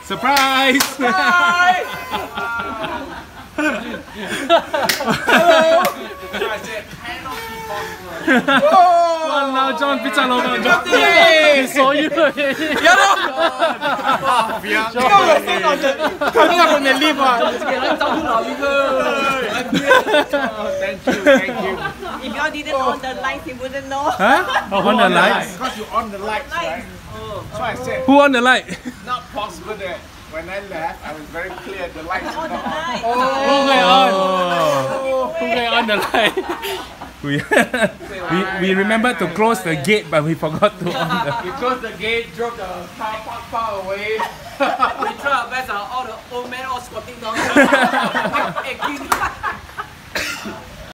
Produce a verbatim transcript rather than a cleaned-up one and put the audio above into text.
Surprise! Surprise! Hello! I said, cannot be possible. Wow, John, pizza logo. John. Hey, saw you. Yeah, no. Ikaw yung son on the, coming up on the lift ah. Thank you, thank you. If you all didn't on the lights, you wouldn't know. Huh? On the lights? Because you on the lights, right? So I said, Who on the light? not possible that when I left, I was very clear the lights On are the not on. light. Okay, on. Oh. Okay, on the light. We, we, we remembered to close the gate, but we forgot to on the... We closed the gate, drove the car park far away. We try our best, uh, all the old men all squatting down. Aching.